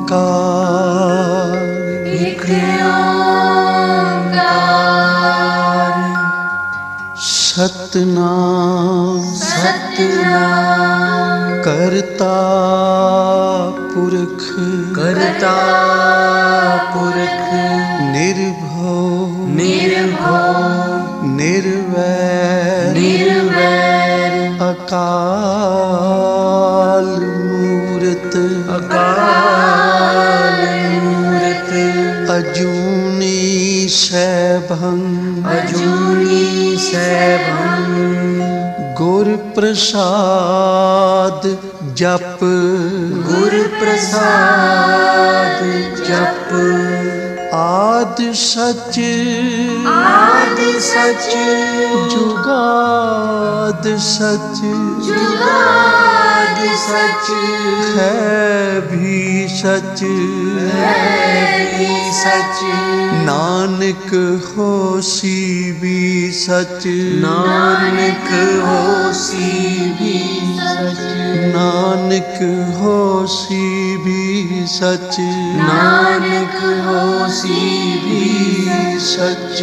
एक ओंकार सतनाम सतनाम करता पुरख निर्भव निर्वैर अकाल मूरत अजूनी सैभं गुर प्रसाद जप आद सच जुगाद सच है भी सच नानक होसी भी सच नानक होसी भी सच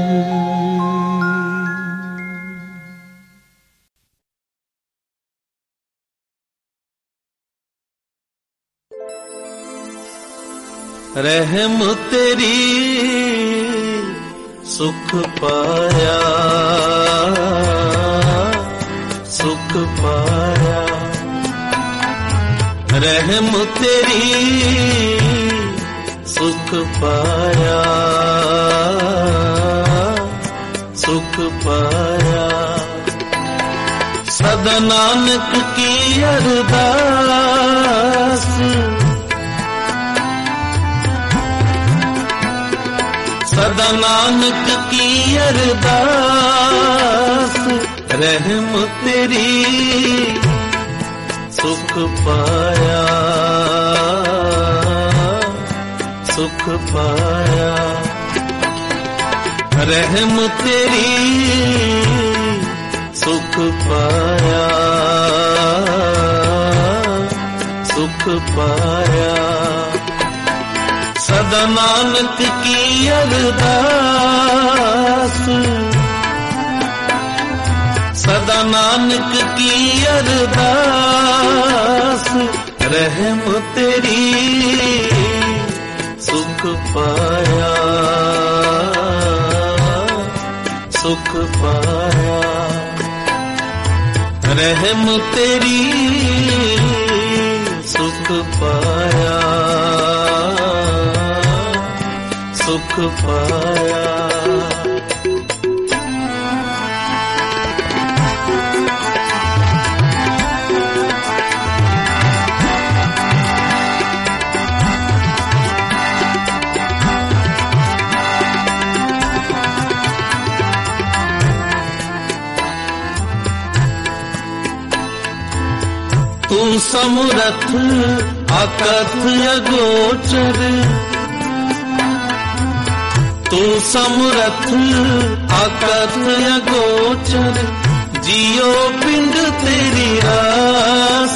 रहम तेरी सुख पाया रहम तेरी सुख पाया सदा नानक की अरदास सदा नानक की अरदास रहम तेरी सुख पाया रहम तेरी सुख पाया सदा नानक की अरदास सदा नानक की अरदास रहम तेरी सुख पाया रहम तेरी सुख पाया तू समरथ अकथ अगोचर तू समरथ अकथ अगोचर जियो पिंड तेरी रास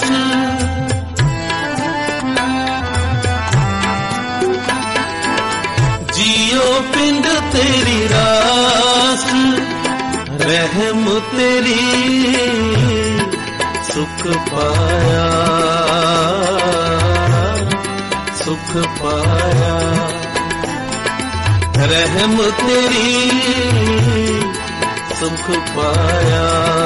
जियो पिंड तेरी रास रहम तेरी सुख पाया रहम तेरी सुख पाया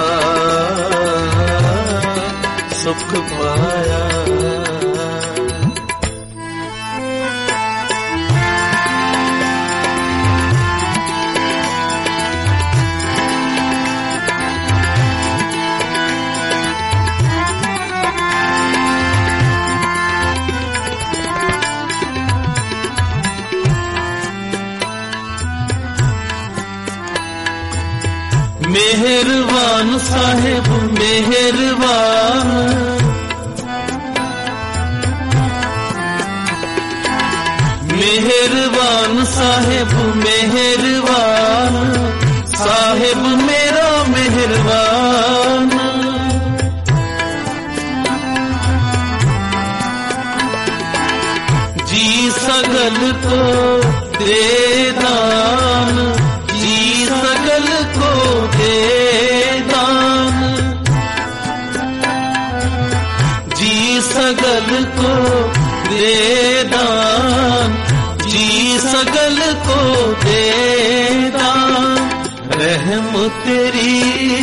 मेहरबान साहिब मेहरबान मेहरबान साहिब मेहरबान साहिब मेरा मेहरबान सगल को दे दान, जी सगल को दे दान, जी सगल को दे दान, जी सगल को दे दान। रहम तेरी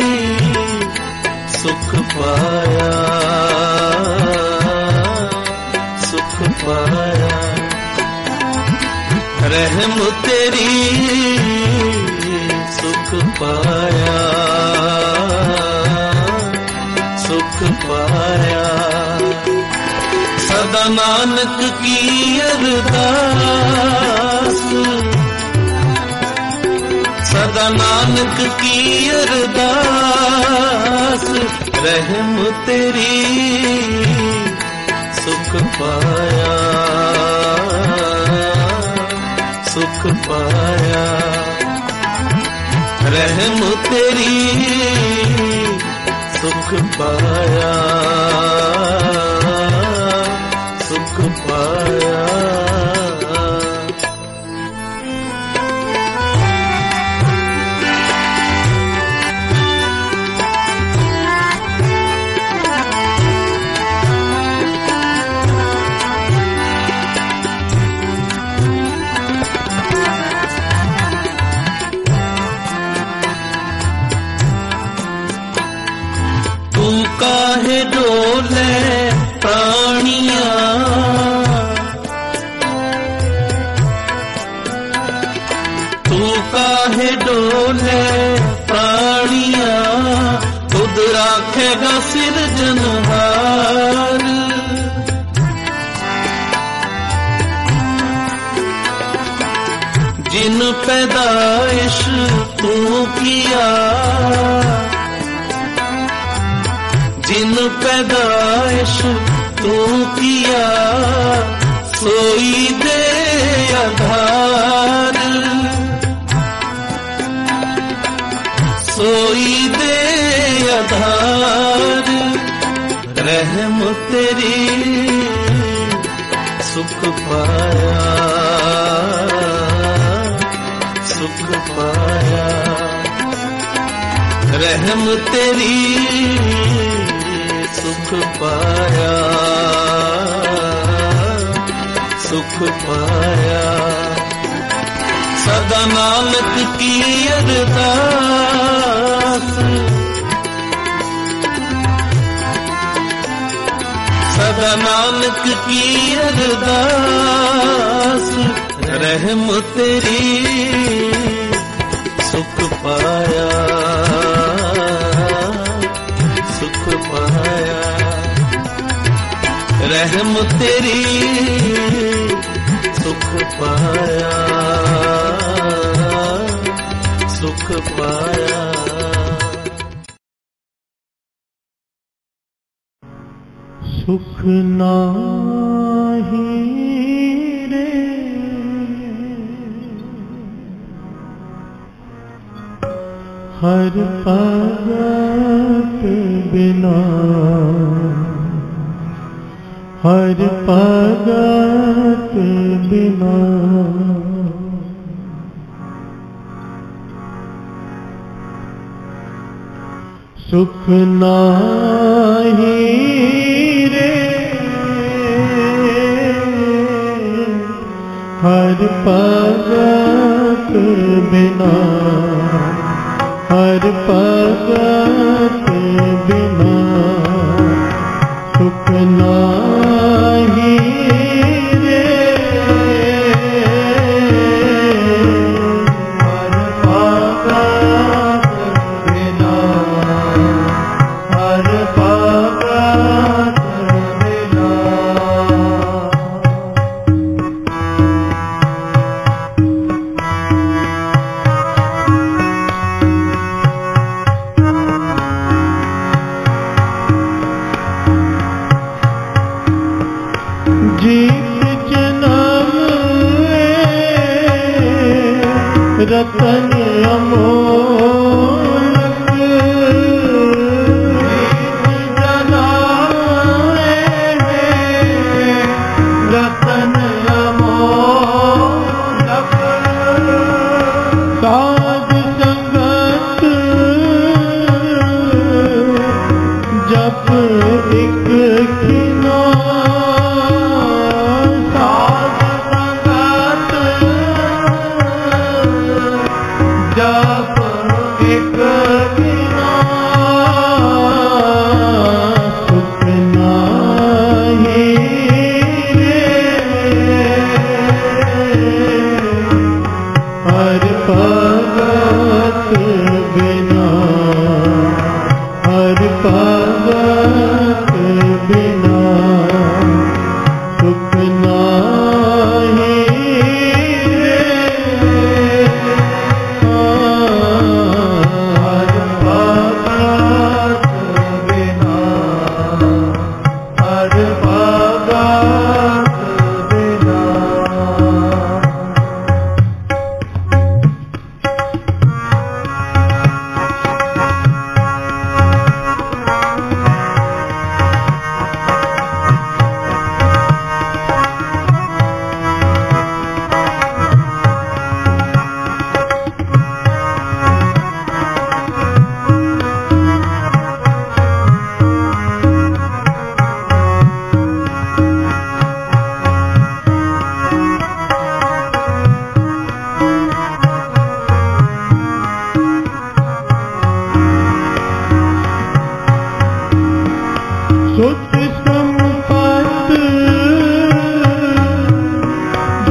सुख पाया, सुख पाया, रहम तेरी सुख पाया, सुख पाया। सदा नानक की अरदास, सदा नानक की अरदास, रहम तेरी सुख पाया, सुख पाया, रहम तेरी सुख पाया, सुख पाया। तू काहे डोले प्राणियां, तू काहे डोले प्राणियां, खुद राखेगा सिरजनहार। जिन पैदाइश तू किया, जिन पैदाइश तू किया, सोई दे आधार, सोई दे आधार। रहम तेरी सुख पाया, सुख पाया, रहम तेरी सुख पाया, सुख पाया। सदा नानक की अरदास, सदा नानक की अरदास, रहम तेरी सुख पाया, सुख पाया, रहम तेरी सुख पाया, सुख पाया। सुख नाही रे हर भगत बिना, हर भगत बिना। सुख नाही रे हर भगत बिना, हर भगत बिना। सुख नाही रे हर भगत बिना, हर भगत बिना। जीत जन्म रतन अमोलक, जीत जन्म रतन अमोलक।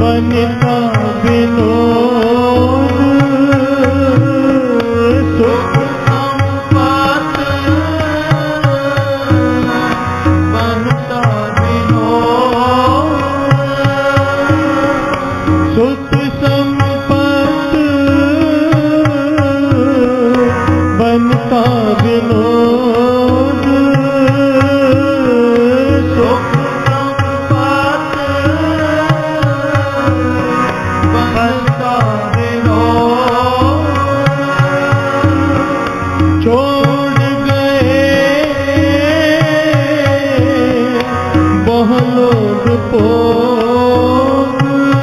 बनता विनोद सुख संपत बनता विनोद सुख संपत बनता विनोद सुख संपत बनता विनोद छोड़ गए बहुलोग भोग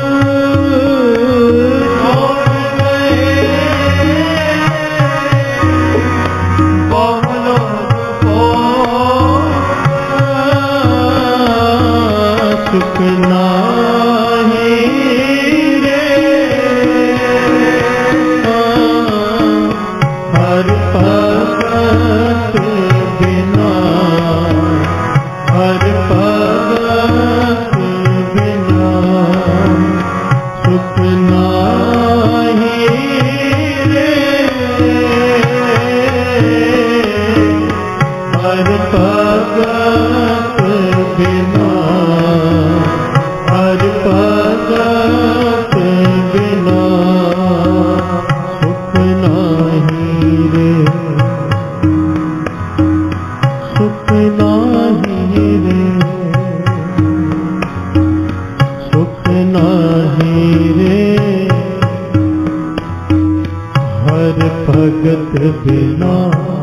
छोड़ गए बहुलोग भोग सुख नाही रे हर भगत बिना हर भगत बिना सुख नाही रे हर भगत बिना हर भगत बिना सुख नाही रे सुख नाही रे सुख नाही रे हर भगत बिना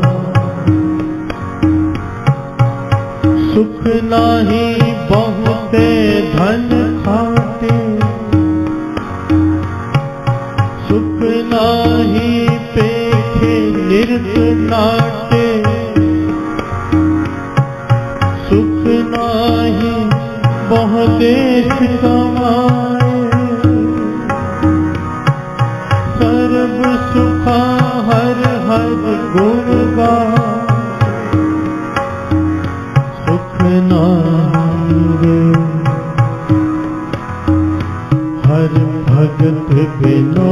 सुख नाही बहुते धन खाते सुख नाही पेखे नृत नाटे सुख नाही बहु देश कमाए सर्व सुखा हर हर गुण गाए सुख नाही रे हर भगत बिना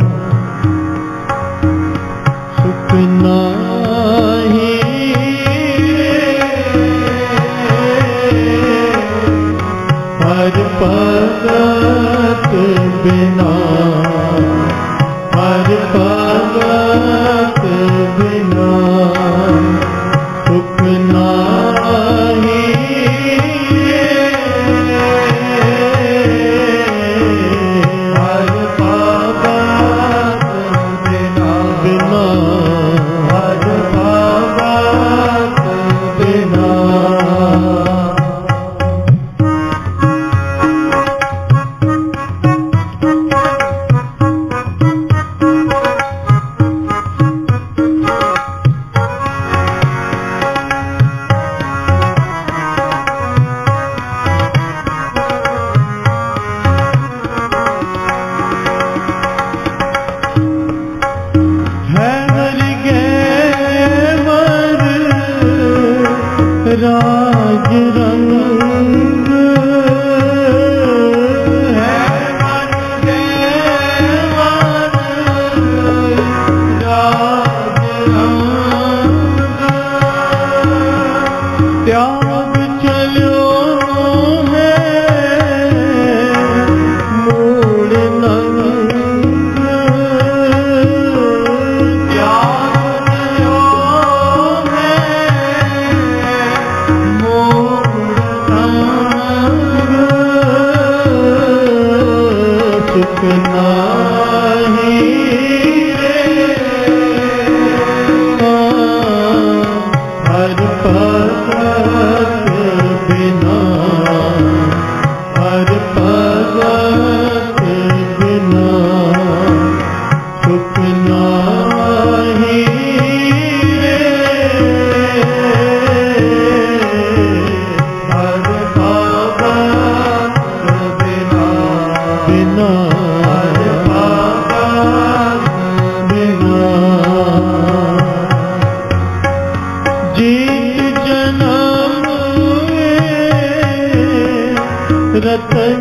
सुख नाही हर भगत बिना हर भगत बिना सुख नाही हर भगत बिना बिना हर भगत बिना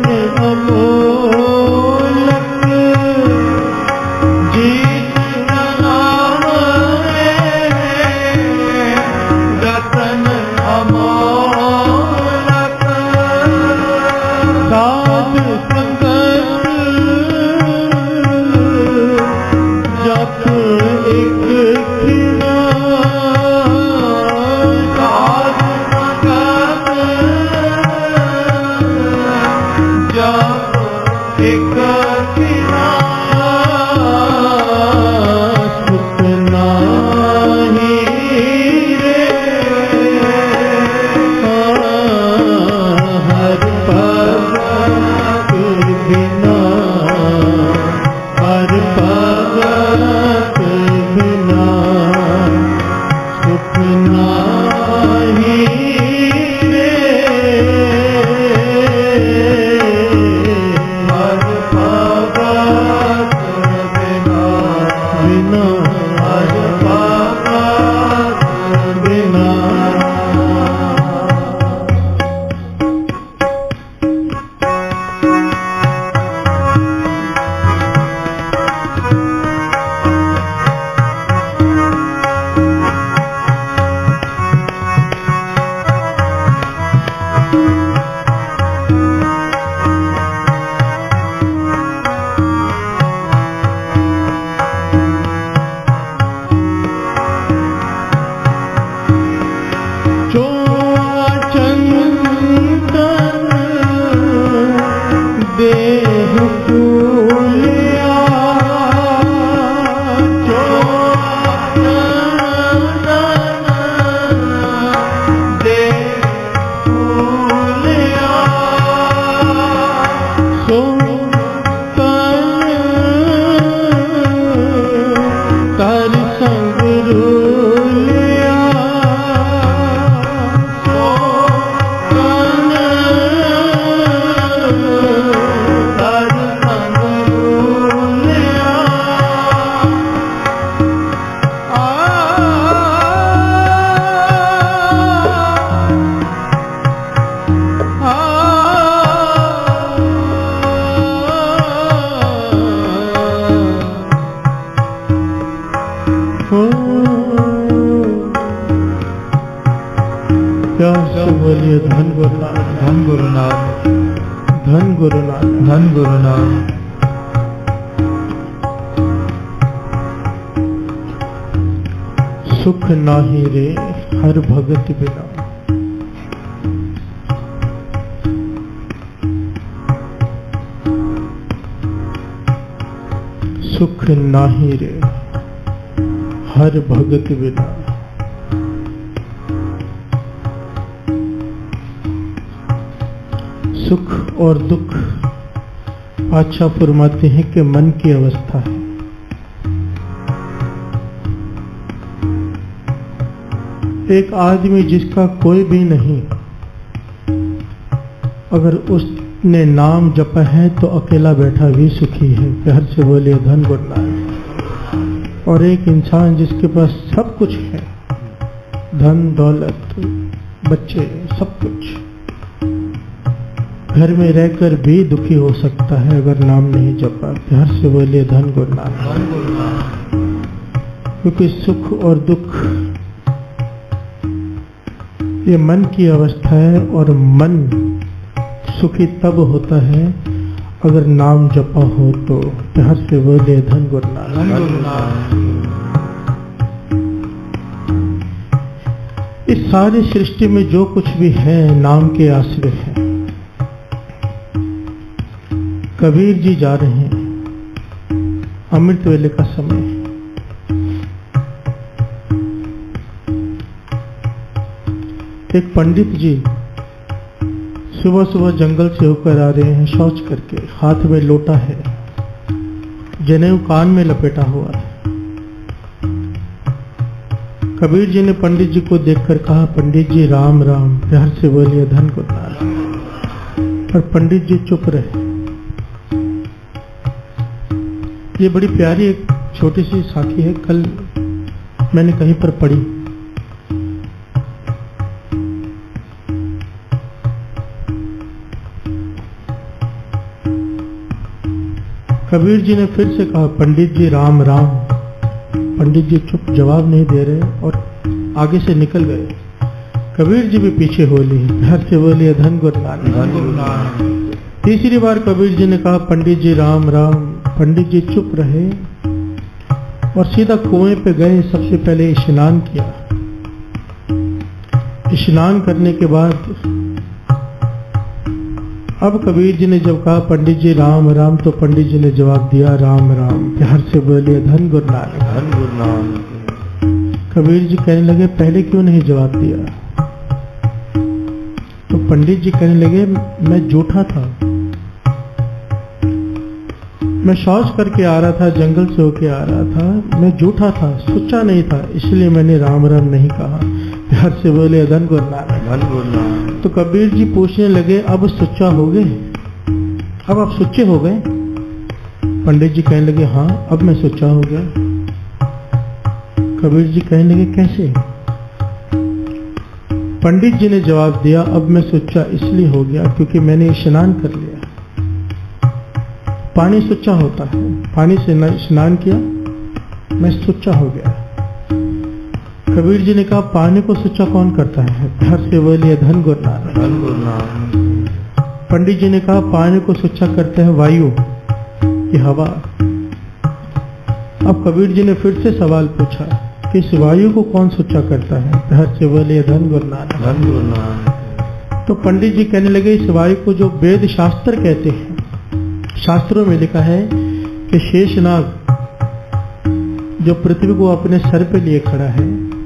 अमोलक जीत का नाम है रतन अमोलक साध संगत जप एक खिला साध संगत जप एक खिला सुख नाही रे हर भगत बिना हर भगत बिना सुख नाही रे हर भगत बिना बिना हर भगत बिना जो चंदन देह फूलिया जो चंदन देह फूलिया सो कर संग रूलिया प्यार से बोलिए धन गुरुनाथ धन गुरुनाथ धन गुरुनाथ धन गुरुनाथ सुख नाही रे हर भगत बिना सुख नाही रे हर भगत बिना सुख और दुख अच्छा फरमाते हैं कि मन की अवस्था है। एक आदमी जिसका कोई भी नहीं, अगर उसने नाम जपा है तो अकेला बैठा भी सुखी है। प्यार से बोलिए धन गुरुनाथ। और एक इंसान जिसके पास सब कुछ है, धन दौलत बच्चे सब कुछ, घर में रहकर भी दुखी हो सकता है अगर नाम नहीं जपा। प्यार से बोलिए धन गुरुनाथ। क्योंकि सुख और दुख ये मन की अवस्था है और मन सुखी तब होता है अगर नाम जपा हो तो। प्यार से बोलिए धन गुरुनाथ। इस सारी सृष्टि में जो कुछ भी है नाम के आश्रय है। कबीर जी जा रहे हैं, अमृत वेले का समय है। एक पंडित जी सुबह सुबह जंगल से होकर आ रहे हैं, शौच करके, हाथ में लोटा है, जनेऊ कान में लपेटा हुआ है। कबीर जी ने पंडित जी को देखकर कहा, पंडित जी राम राम। प्यार से बोलिए धन गुरुनाथ। पर पंडित जी चुप रहे। ये बड़ी प्यारी एक छोटी सी साखी है, कल मैंने कहीं पर पढ़ी। कबीर जी ने फिर से कहा, पंडित जी राम राम। पंडित जी चुप, जवाब नहीं दे रहे और आगे से निकल गए। कबीर जी भी पीछे हो ली, घर से बोलिए धन गुरु नानक। तीसरी बार कबीर जी ने कहा, पंडित जी राम राम। पंडित जी चुप रहे और सीधा कुएं पे गए। सबसे पहले स्नान किया। स्नान करने के बाद अब कबीर जी ने जब कहा, पंडित जी राम राम, तो पंडित जी ने जवाब दिया, राम राम। प्यार से बोलिए धन गुरु नानक। धन गुरु नानक। कबीर जी कहने लगे, पहले क्यों नहीं जवाब दिया? तो पंडित जी कहने लगे, मैं जूठा था, मैं शौच करके आ रहा था, जंगल से होके आ रहा था, मैं जूठा था, सच्चा नहीं था, इसलिए मैंने राम राम नहीं कहा। प्यार से बोले धन गुरु नानक। धन गुरु नानक। तो कबीर जी पूछने लगे, अब सच्चा हो गए? अब आप सच्चे हो गए? पंडित जी कहने लगे, हाँ अब मैं सच्चा हो गया। कबीर जी कहने लगे, कैसे? पंडित जी ने जवाब दिया, अब मैं सच्चा इसलिए हो गया क्योंकि मैंने स्नान कर लिया। पानी सच्चा होता है, पानी से स्नान किया, मैं सच्चा हो गया। कबीर जी ने कहा, पानी को सच्चा कौन करता है? प्यार से बोलिए धन गुरु नानक। धन गुरु नानक। पंडित जी ने कहा, पानी को सच्चा करते हैं वायु, ये हवा। अब कबीर जी ने फिर से सवाल पूछा कि इस वायु को कौन सच्चा करता है? प्यार से बोलिए धन गुरु नानक। धन गुरु नानक। तो पंडित जी कहने लगे, इस वायु को जो वेद शास्त्र कहते हैं, शास्त्रों में लिखा है कि शेषनाग जो पृथ्वी को अपने सर पे लिए खड़ा है,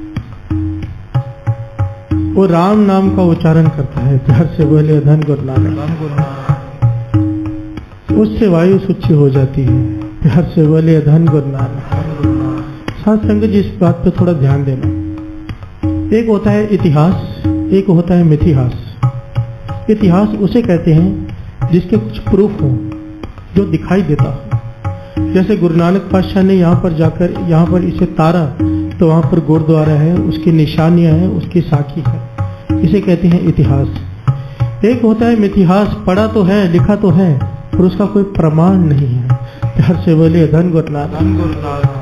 वो राम नाम का उच्चारण करता है। प्यार से बोले धन गुरु नानक। धन गुरु नानक। उससे वायु शुचि हो जाती है। प्यार से बोले धन गुरु नानक। धन गुरु नानक। साथ संगत जी, इस बात पे थोड़ा ध्यान देना। एक होता है इतिहास, एक होता है मिथिहास। इतिहास उसे कहते हैं जिसके कुछ प्रूफ हो, जो दिखाई देता हो। जैसे गुरु नानक पातशाह ने यहाँ पर जाकर यहाँ पर इसे तारा, तो वहां पर गुरुद्वारा है, उसकी निशानियां हैं, उसकी साखी है, इसे कहते हैं इतिहास। एक होता है मिथिहास, पढ़ा तो है, लिखा तो है, पर उसका कोई प्रमाण नहीं है। प्यार से बोलिए धन गुरु नानक। धन गुरु नानक।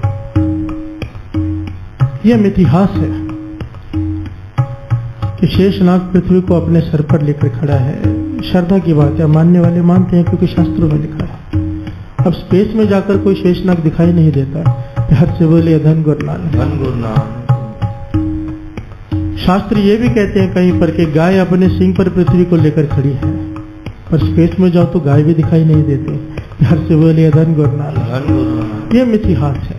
यह मिथिहास है कि शेषनाग पृथ्वी को अपने सर पर लेकर खड़ा है। श्रद्धा की बात है, मानने वाले मानते हैं क्योंकि शास्त्रों में लिखा है। अब स्पेस में जाकर कोई शेषनाग दिखाई नहीं देता। प्यार से बोले धन गुरु नानक। धन गुरु नानक। शास्त्र ये भी कहते हैं कहीं पर कि गाय अपने सिंग पर पृथ्वी को लेकर खड़ी है, पर स्पेस में जाओ तो गाय भी दिखाई नहीं देते। प्यार से बोले धन गुरु नानक। धन गुरु नानक। ये मिथिहास है।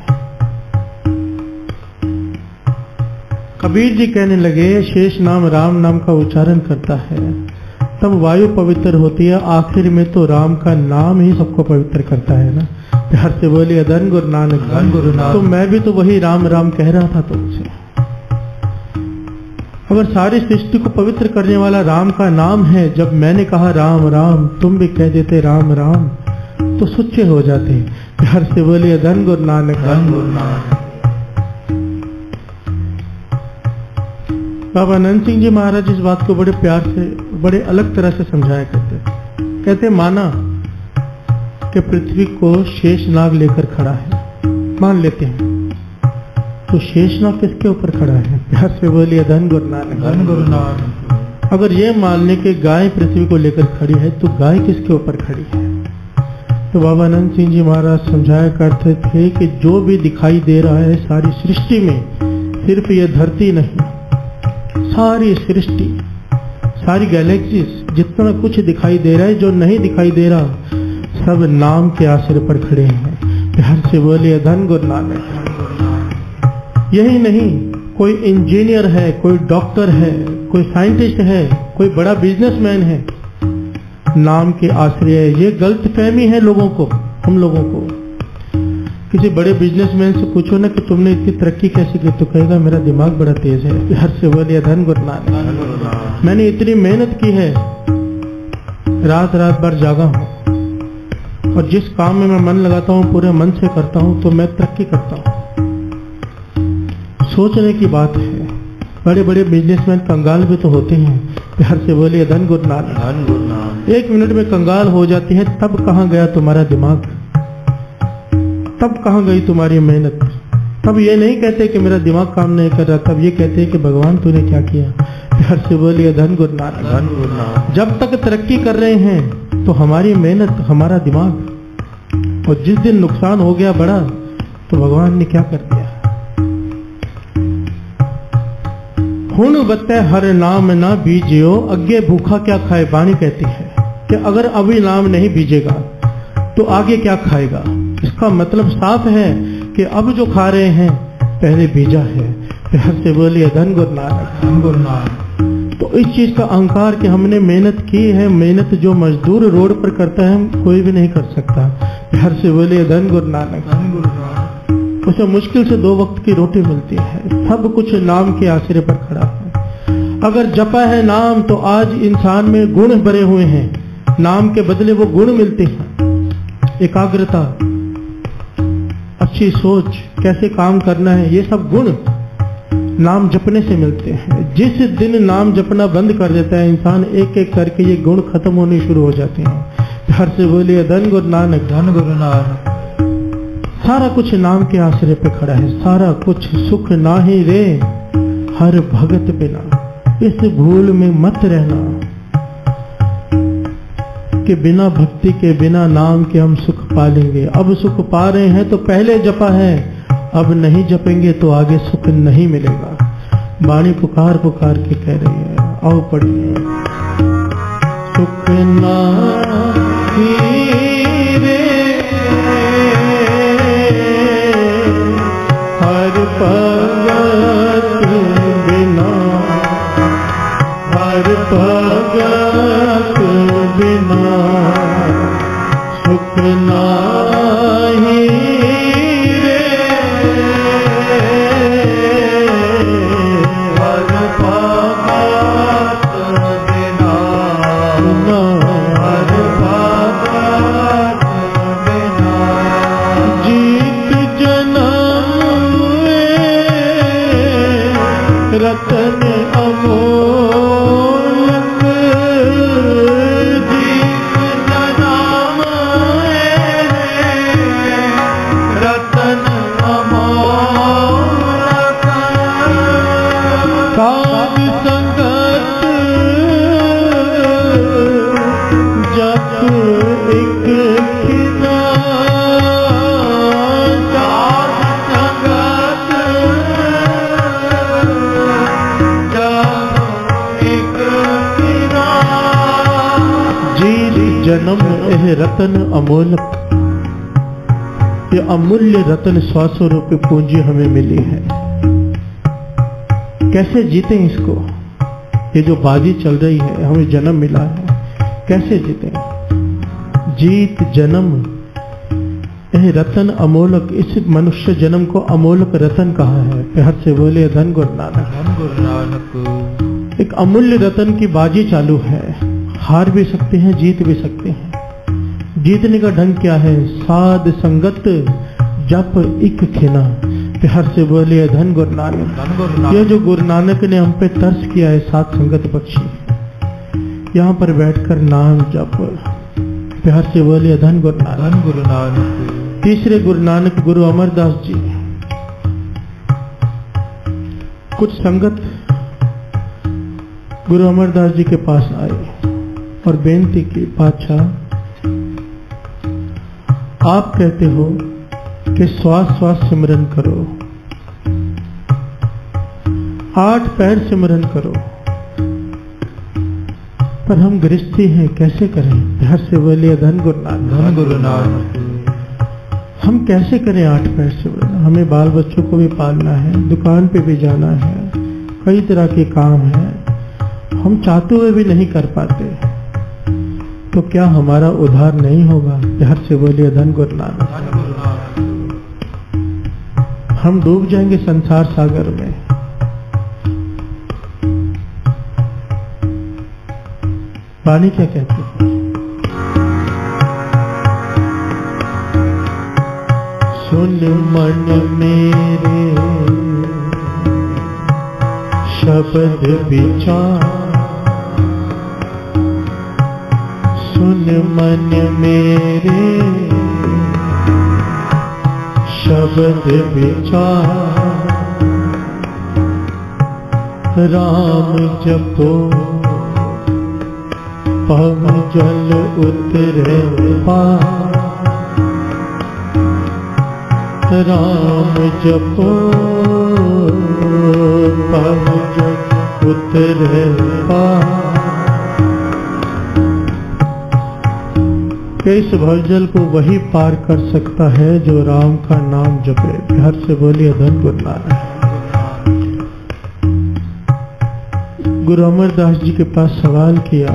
कबीर जी कहने लगे, शेष नाम राम नाम का उच्चारण करता है, तब वायु पवित्र होती है। आखिर में तो राम का नाम ही सबको पवित्र करता है ना। प्यार से बोलिए धन गुरु नानक। धन गुरु नानक। तो मैं भी तो वही राम राम कह रहा था तुमसे। अगर सारी सृष्टि को पवित्र करने वाला राम का नाम है, जब मैंने कहा राम राम, तुम भी कह देते राम राम, तो सच्चे हो जाते। प्यार से बोलिए धन गुरु नानक। धन गुरु नानक। बाबा अनंत सिंह जी महाराज इस बात को बड़े प्यार से, बड़े अलग तरह से समझाया कहते माना कि पृथ्वी को शेषनाग लेकर खड़ा है, मान लेते हैं, तो शेषनाग किसके ऊपर खड़ा है? प्यार से बोलिए धन गुरु नानक। धन गुरु नानक। अगर ये मान ले कि गाय पृथ्वी को लेकर खड़ी है, तो गाय किसके ऊपर खड़ी है? तो बाबा अनंत सिंह जी महाराज समझाया करते थे कि जो भी दिखाई दे रहा है सारी सृष्टि में, सिर्फ ये धरती नहीं, सारी सृष्टि, सारी गैलेक्सीज, जितना कुछ दिखाई दे रहा है, जो नहीं दिखाई दे रहा, सब नाम के आश्रय पर खड़े हैं। प्यार से बोलिए धन गुरु नानक। यही नहीं, कोई इंजीनियर है, कोई डॉक्टर है, कोई साइंटिस्ट है, कोई बड़ा बिजनेसमैन है, नाम के आश्रय है। ये गलत फहमी है लोगों को, हम लोगों को। किसी बड़े बिजनेसमैन से पूछो ना कि तुमने इतनी तरक्की कैसे की, तो कहेगा मेरा दिमाग बड़ा तेज है। प्यार से बोलिए धन गुरु नानक। मैंने इतनी मेहनत की है, रात रात भर जागा हूँ, और जिस काम में मैं मन लगाता हूँ पूरे मन से करता हूँ, तो मैं तरक्की करता हूँ। सोचने की बात है। बड़े बड़े बिजनेसमैन कंगाल भी तो होते हैं। प्यार से बोलिए धन गुरु नानक। धन गुरु नानक। 1 मिनट में कंगाल हो जाती है, तब कहाँ गया तुम्हारा दिमाग? तब कहाँ गई तुम्हारी मेहनत? तब ये नहीं कहते कि मेरा दिमाग काम नहीं कर रहा, तब ये कहते हैं कि भगवान तूने क्या किया। प्यार से बोलिए धन गुरु नानक। धन गुरु नानक। जब तक तरक्की कर रहे हैं तो हमारी मेहनत, हमारा दिमाग, और जिस दिन नुकसान हो गया बड़ा तो भगवान ने क्या कर दिया। हुन बते हर नाम ना बीजियो, अगे भूखा क्या खाए। वाणी कहती है कि अगर अभी नाम नहीं बीजेगा तो आगे क्या खाएगा। इसका मतलब साफ है कि अब जो खा रहे हैं पहले बीजा है। प्यार से बोलिए धन गुरु नानक। धन गुरु नानक। तो इस चीज का अहंकार कि हमने मेहनत की है, मेहनत जो मजदूर रोड पर करता है कोई भी नहीं कर सकता। प्यार से बोलिए धन गुरु नानक। धन गुरु नानक। उसे मुश्किल से 2 वक्त की रोटी मिलती है, सब कुछ नाम के आश्रय पर खड़ा है। अगर जपा है नाम तो आज इंसान में गुण भरे हुए हैं, नाम के बदले वो गुण मिलते हैं। एकाग्रता, अच्छी सोच, कैसे काम करना है, ये सब गुण नाम जपने से मिलते हैं। जिस दिन नाम जपना बंद कर देता है इंसान, एक एक करके ये गुण खत्म होने शुरू हो जाते हैं। प्यार से बोलिए धन गुरु नानक। धन गुरु नानक। सारा कुछ नाम के आश्रय पे खड़ा है, सारा कुछ सुख नाही रे हर भगत बिना। इस भूल में मत रहना कि बिना भक्ति के, बिना नाम के हम सुख पा लेंगे। अब सुख पा रहे हैं तो पहले जपा है, अब नहीं जपेंगे तो आगे सुख नहीं मिलेगा। वाणी पुकार पुकार के कह रही है, आओ पढ़िए। सुख नाही रे हर भगत बिना, हर भगत बिना सुख नाही रे हर भगत बिना, हर भगत बिना। जीत जन्म रतन अमोलक, जीत जन्म रतन अमोलक। साध संगत जप एक खिना, साध संगत जप एक खिना। जीत जन्म एह रतन अमोलक। ये अमूल्य रतन 100 रुपये पूंजी हमें मिली है। कैसे जीते इसको? ये जो बाजी चल रही है, हमें जन्म मिला है, कैसे जीते? जीत जन्म यह रतन अमोलक। इस मनुष्य जन्म को अमोलक रतन कहा है। प्यार से बोले धन गुरु नानक। धन गुरु नानक। एक अमूल्य रतन की बाजी चालू है, हार भी सकते हैं, जीत भी सकते हैं। जीतने का ढंग क्या है? साध संगत जप इक खिना। प्यार से बोलिए धन गुरु नानक। धन गुरु ये नानक। जो गुरु नानक ने हम पे तरस किया है, साथ संगत बख्शी, यहाँ पर बैठकर नाम जप। प्यार से बोलिए धन गुरु नानक। धन गुरु नानक। तीसरे गुरु नानक गुरु अमरदास जी, कुछ संगत गुरु अमरदास जी के पास आए और बेनती की, पातशाह आप कहते हो कि श्वास श्वास सिमरन करो, 8 पैर सिमरन करो, पर हम गृहस्थी हैं, कैसे करें? प्यार से बोलिए धन गुरु नानक। धन गुरु नानक। हम कैसे करें 8 पैर सिमरन? हमें बाल बच्चों को भी पालना है, दुकान पे भी जाना है, कई तरह के काम है, हम चाहते हुए भी नहीं कर पाते, तो क्या हमारा उद्धार नहीं होगा? प्यार से बोलिए धन गुरु नानक। धन गुरु नानक। हम डूब जाएंगे संसार सागर में। वाणी क्या कहती है? सुन मन मेरे शब्द विचार, सुन मन मेरे शब्द विचार राम जपो पम जल उतरे पार राम जपो पम जल उतरे पार। इस भवजल को वही पार कर सकता है जो राम का नाम जपे। घर से बोलिए धन गुरु नानक। गुरु अमरदास जी के पास सवाल किया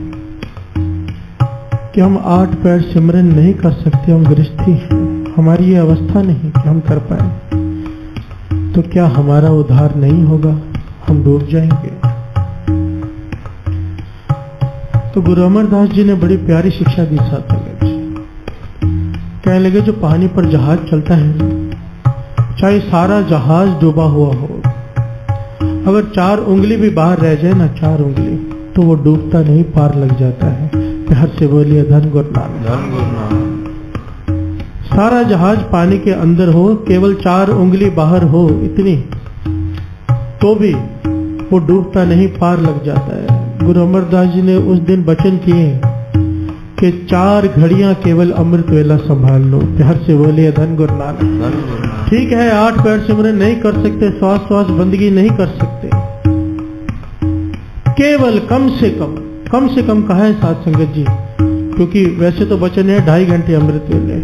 कि हम 8 पैर सिमरन नहीं कर सकते, हम गृहस्थी हैं, हमारी ये अवस्था नहीं कि हम कर पाए, तो क्या हमारा उद्धार नहीं होगा, हम डूब जाएंगे। तो गुरु अमरदास जी ने बड़ी प्यारी शिक्षा दी साथ में। कहने लगे जो पानी पर जहाज चलता है, चाहे सारा जहाज डूबा हुआ हो, अगर 4 उंगली भी बाहर रह जाए ना, 4 उंगली, तो वो डूबता नहीं, पार लग जाता है। प्यार से बोलिए धन गुरु नानक। धन गुरु नानक। सारा जहाज पानी के अंदर हो, केवल 4 उंगली बाहर हो, इतनी, तो भी वो डूबता नहीं, पार लग जाता है। गुरु अमरदास जी ने उस दिन वचन किए कि 4 घड़ियां केवल अमृत वेला संभाल लो। प्यार से बोलिए धन गुरु नानक। ठीक है, 8 पैर सिमरन नहीं कर सकते, श्वास श्वास बंदगी नहीं कर सकते, केवल कम से कम कहा है साथ संगत जी, क्योंकि वैसे तो वचन है 2.5 घंटे अमृत वेले।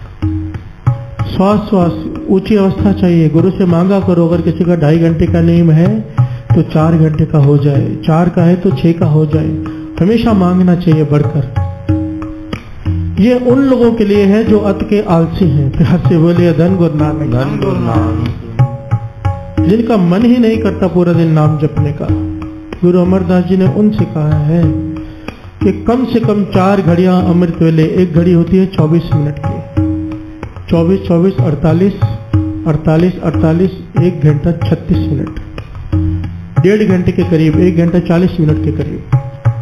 श्वास श्वास ऊंची अवस्था चाहिए, गुरु से मांगा करो। अगर किसी का 2.5 घंटे का नियम है तो 4 घंटे का हो जाए, 4 का है तो 6 का हो जाए, हमेशा मांगना चाहिए बढ़कर। ये उन लोगों के लिए है जो अत के आलसी हैं। प्यार से बोलिए धन गुरु नानक। धन गुरु नानक। जिनका मन ही नहीं करता पूरा दिन नाम जपने का। गुरु अमरदास जी ने उनसे कहा है कि कम से कम 4 घड़ियां अमृत वेले, एक घड़ी होती है 24 मिनट की, 24 24 48 48 48, 1 घंटा 36 मिनट, 1.5 घंटे के करीब, 1 घंटा 40 मिनट के करीब।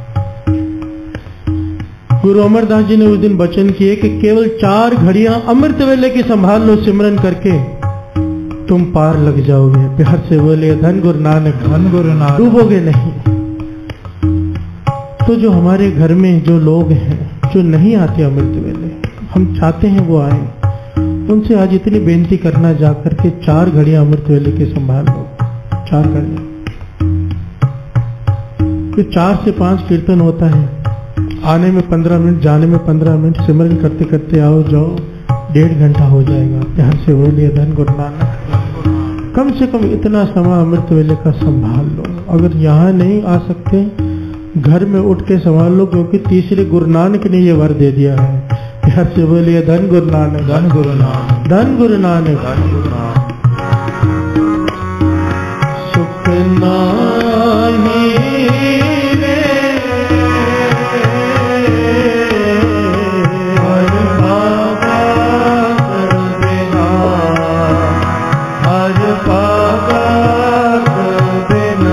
गुरु अमरदास जी ने उस दिन वचन किए कि केवल 4 घड़ियां अमृत वेले की संभाल लो, सिमरन करके तुम पार लग जाओगे। प्यार से बोले धन गुरु नानक। धन गुरु नानक। डूबोगे नहीं। तो जो हमारे घर में जो लोग हैं जो नहीं आते अमृत वेले, हम चाहते हैं वो आए, उनसे आज इतनी बेनती करना जाकर के 4 घड़ियां अमृत वेले की संभाल लो। 4 घड़ियां, 4 से 5 कीर्तन होता है, आने में 15 मिनट, जाने में 15 मिनट, सिमरन करते करते आओ जाओ, 1.5 घंटा हो जाएगा। प्यार से बोलिए धन गुरु नानक। कम से कम इतना समय अमृत वेले का संभाल लो। अगर यहाँ नहीं आ सकते, घर में उठ के संभाल लो, क्योंकि तीसरे गुरु नानक ने ये वर दे दिया है। प्यार से बोलिए धन गुरु नानक। धन गुरु नानक। धन गुरु नानक। धन गुरु नानक। सुख नाही रे हर भागा कर बिना, हर भागा कर बिना।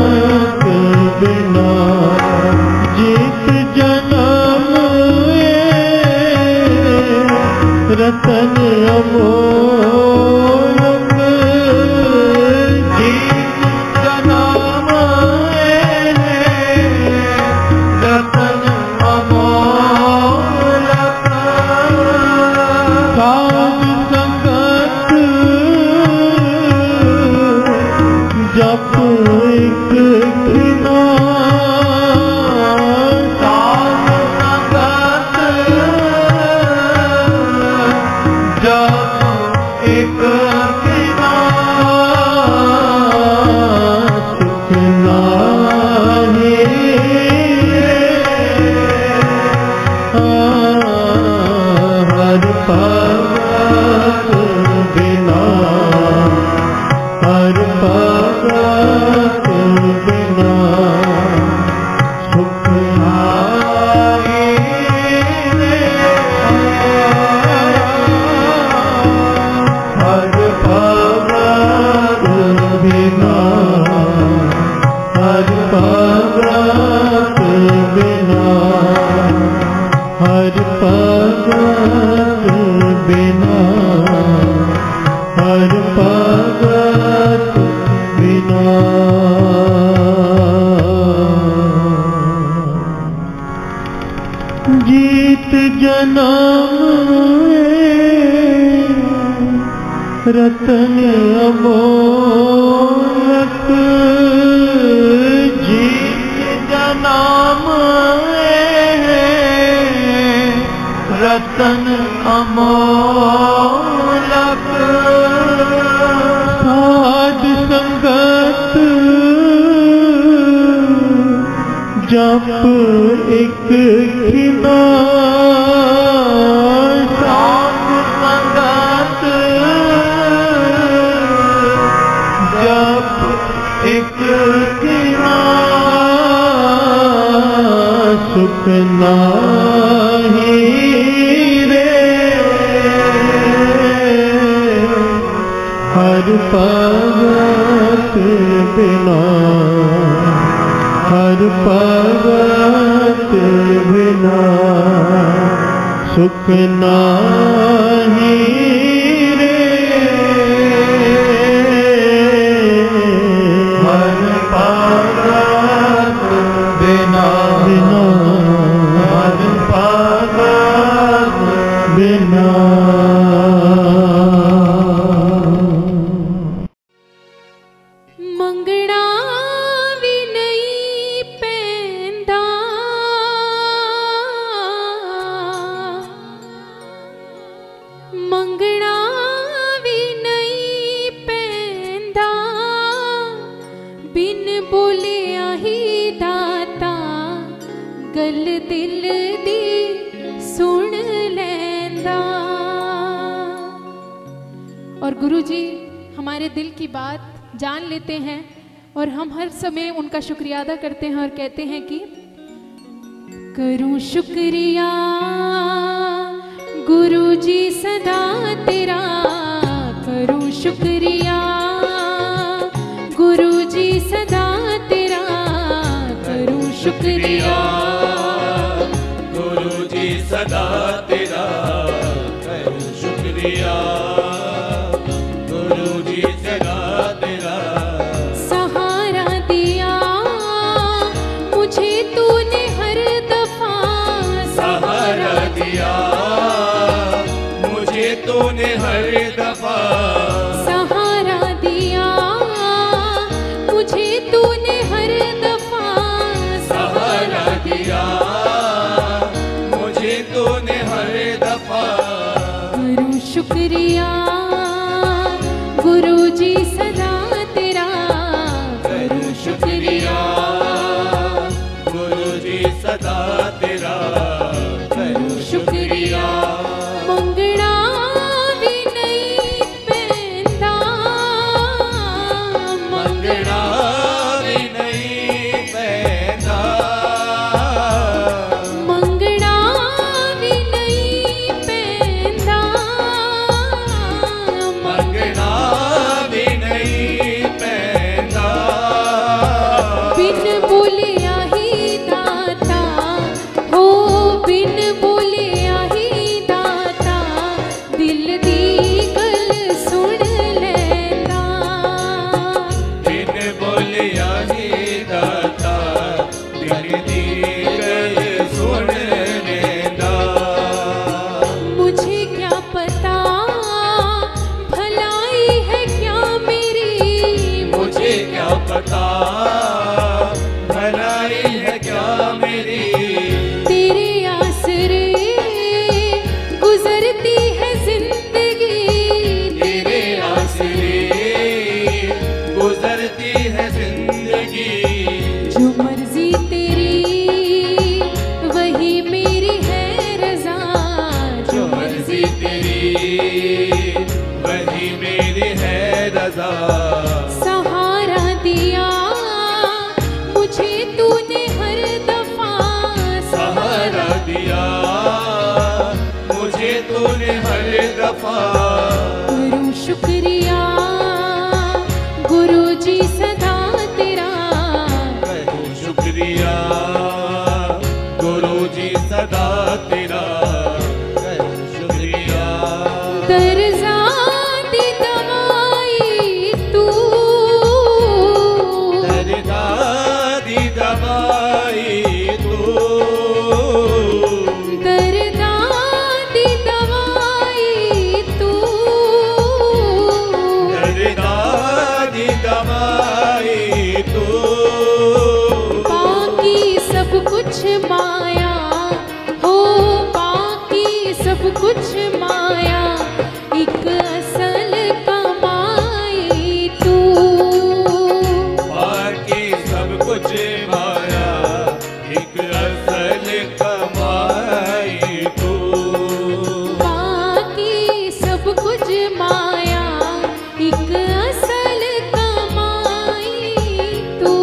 जन्म भगत बिना, हर भगत बिना, हर भगत बिना। जीत जन्म रतन अमोलक, जीत जन्म रतन अमोलक। साध संगत जप एक खिना, साध संगत जप एक खिना। सुख नाही रे हर भगत बिना, हर भगत बिना। सुख नाही रे हर भगत बिना, हर भगत बिना। मंगना भी नहीं पैंदा, मंगना भी नहीं पैंदा। बिन बोलिया ही दाता गल दिल दी सुन लैंदा। और गुरु जी हमारे दिल की बात जान लेते हैं और हम हर समय उनका शुक्रिया अदा करते हैं और कहते हैं कि करूं शुक्रिया गुरु जी सदा तेरा, करूं शुक्रिया गुरु जी सदा तेरा, करूं शुक्रिया गुरु जी सदा तेरा, करूं शुक्रिया गुरु जी सदा तेरा। सहारा दिया मुझे तूने हर दफा, सहारा दिया मुझे तूने हर दफा, सहारा दिया मुझे तूने हर दफा, सहारा दिया मुझे तूने हर दफा। करूं शुक्रिया गुरु जी सदा तेरा, करूं शुक्रिया गुरु जी सदा तेरा, करूं शुक्रिया। मंगना भी नहीं पैंदा, मंगना भी नहीं पैंदा, मंगना भी नहीं पैंदा, मंगना भी नहीं पैंदा। बिन बोलिया ही दाता हो, बिन बोलिया ही दाता दिल दी गल सुन लैंदा। बिन बोलिया ही दाता दिल दी गल सुन लेंदा। मुझे क्या पता भलाई है क्या मेरी, मुझे क्या पता भलाई है क्या मेरी, तेरे आसरे गुजरती है जिंदगी, तेरे आसरे गुजरती है जिंदगी। जो मर्जी तेरी शुक्रिया गुरु जी सदा तेरा करूं शुक्रिया। दर्जा दी दवाई तू, दर्जा दी दवाई तू, दर्दा दी दवाई तू, दर्दा दी दवाई तू। बाकी सब कुछ माया हो, बाकी सब कुछ माया, एक असल कमाई तू। बाकी सब कुछ माया एक असल कमाई तू। बाकी सब कुछ माया, एक असल कमाई तू।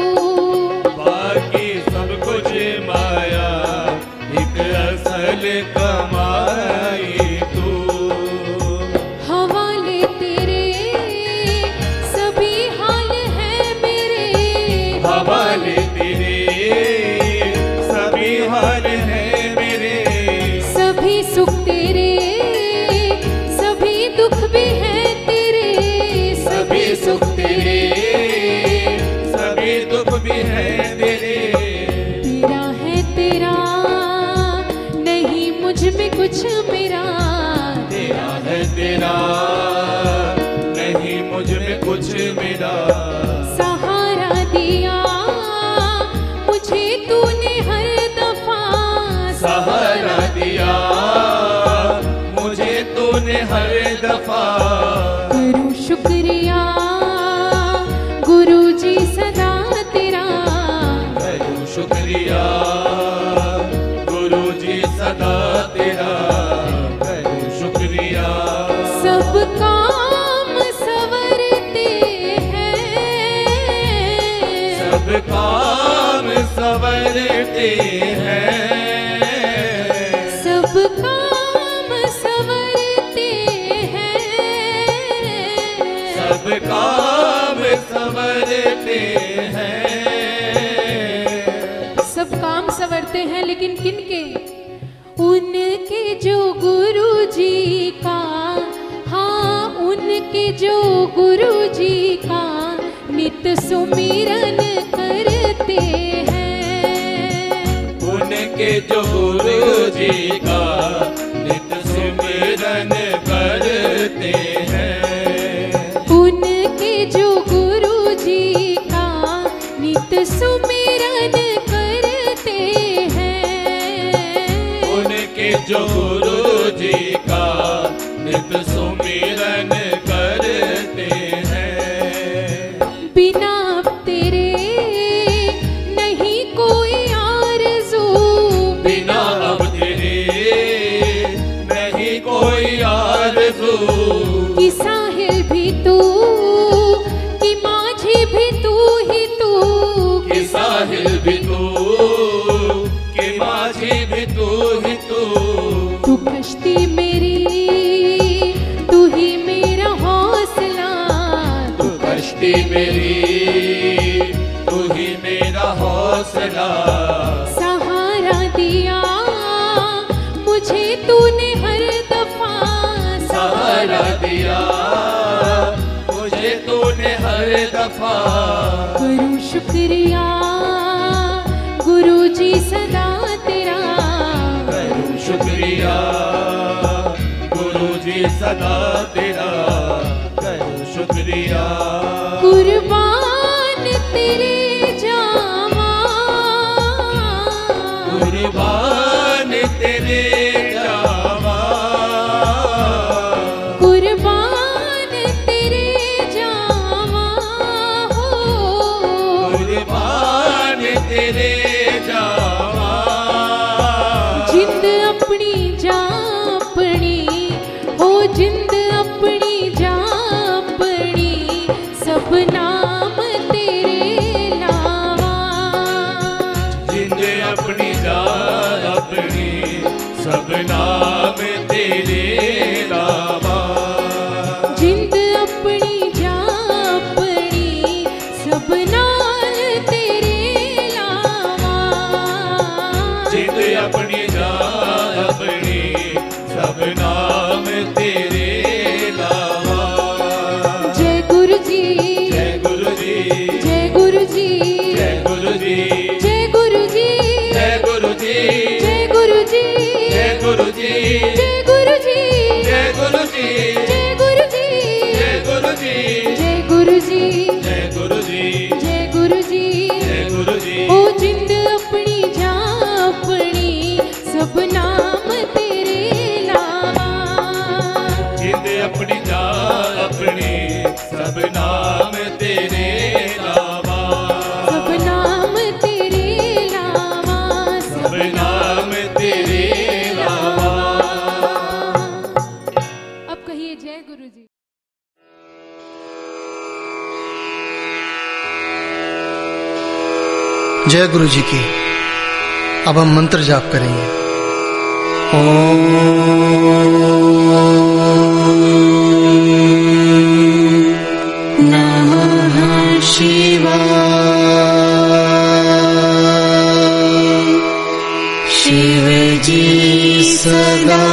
बाकी सब कुछ माया एक असल कमाई तू। हवाले तेरे सभी हाल हैं मेरे, हवाले तेरे सभी हाल हैं मेरे, सभी सुख तेरे, सभी दुख भी हैं तेरे, सभी सुख तेरे सभी दुख भी हैं तेरे। तेरा है तेरा, नहीं मुझ में कुछ मेरा, तेरा है तेरा नहीं मुझ में कुछ मेरा। सहारा दिया मुझे तूने हर दफा, सहारा दिया मुझे तूने हर दफा। करूं शुक्रिया गुरु जी सदा तेरा, करूं शुक्रिया गुरु जी सदा तेरा, करूं शुक्रिया। सब काम संवरते हैं, सब काम संवरते हैं, सब काम संवरते हैं, सब काम संवरते हैं। सब काम संवरते हैं, लेकिन किनके? उनके जो गुरु जी का, हाँ उनके जो गुरु जी का नित सुमिरन करते हैं। उनके जो गुरु जी का नित सुमिरन करते हैं। उनके जो गुरु जी का नित सुमिरन करते हैं। उनके जो गुरु जी का नित सुमिरन करते हैं। बिना तेरे नहीं कोई आरज़ू, बिना अब तेरे नहीं कोई आरज़ू। कि साहिल भी तू, कि माझी भी तू ही तू, कि साहिल भी तू, कि माझी भी तू ही तू। तू कश्ती मेरी, तू ही मेरा हौसला, तू कश्ती मेरी, तू ही मेरा हौसला। सहारा दिया मुझे तूने हर दफा, सहारा दिया मुझे तूने हर दफा। करूं शुक्रिया गुरु जी सदा तेरा, करूं शुक्रिया गुरु जी सदा तेरा, करूं शुक्रिया। कुर्बान तेरे जावा, कुर्बान तेरे जावा, कुर्बान तेरे जावा हो, कुर्बान तेरे जावा। जिंद अपनी जा अपनी हो, जिंद अपनी जा अपनी, सब नाम तेरे लावा। जिंद अपनी जान अपनी, सब नाम तेरे लावा। जिंद अपनी जा अपनी, सब नाम तेरे लावा। जय गुरु जी की। अब हम मंत्र जाप करेंगे। ओम नमः शिवाय। शिव जी सदा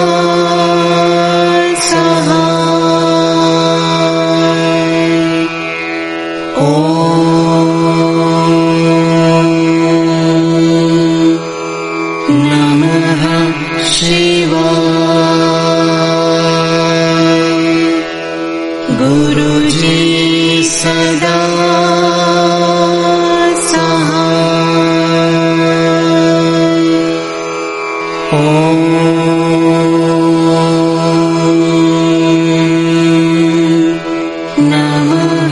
सहाय। नमः शिवाय। गुरु जी सदा सहाय। ओम नमः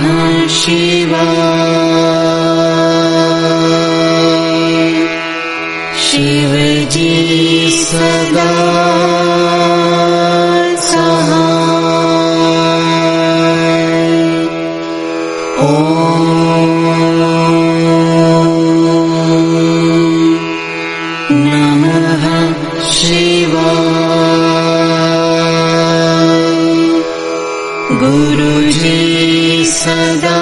शिवाय। शिव जी सदा सहाय। ओम नमः शिवाय। गुरु जी सदा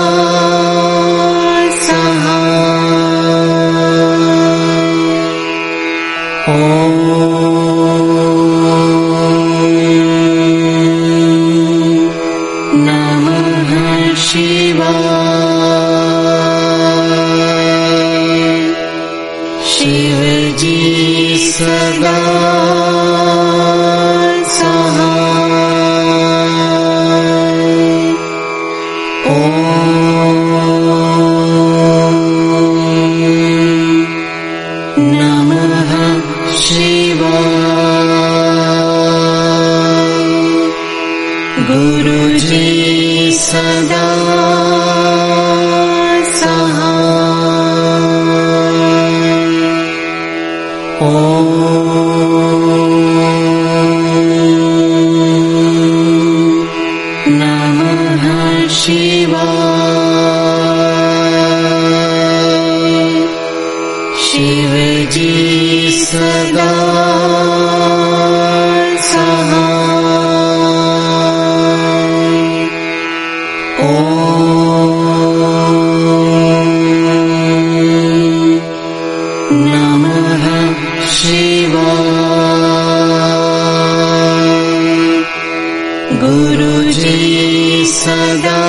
सहाय। ओम नमः शिवाय। शिव जी सदा सहाय। ओम नमः शिवाय। गुरु जी सदा सहाय। ओम नमः शिवाय। शिव जी सदा सहाय। ओम नमः शिवाय। गुरु जी सदा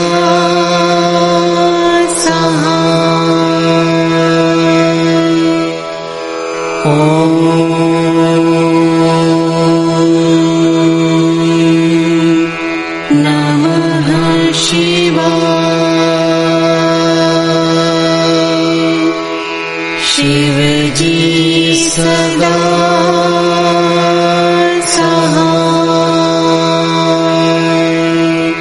सहाय। ओम नमः शिवाय। शिव जी सदा सहाय।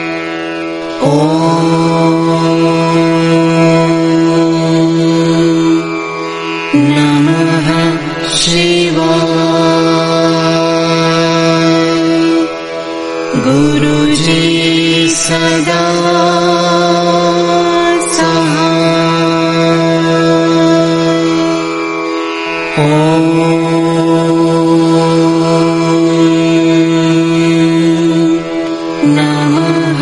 ओम नमः शिवाय। गुरु जी सदा सहाय। ओम नमः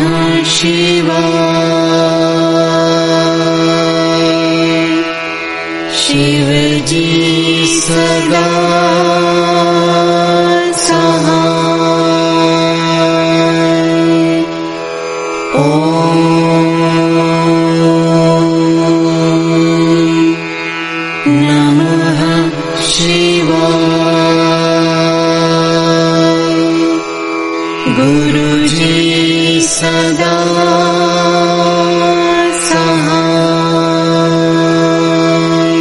शिवाय। शिव जी सदा सहाय। ओम नमः शिवाय। गुरु जी सदा सहाय।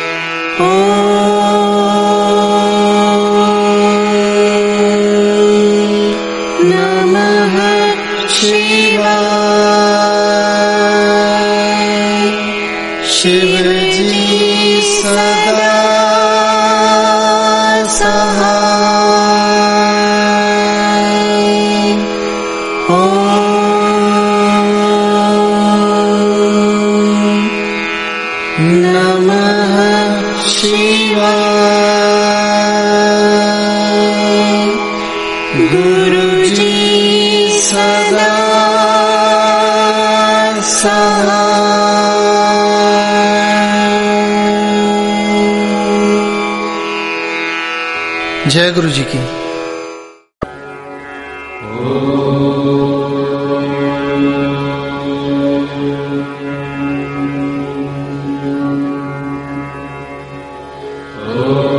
ओम नमः शिवाय। शिव जी सदा सहाय। ओम शिवाय। गुरुजी सदा सहाय। जय गुरु जी की। Oh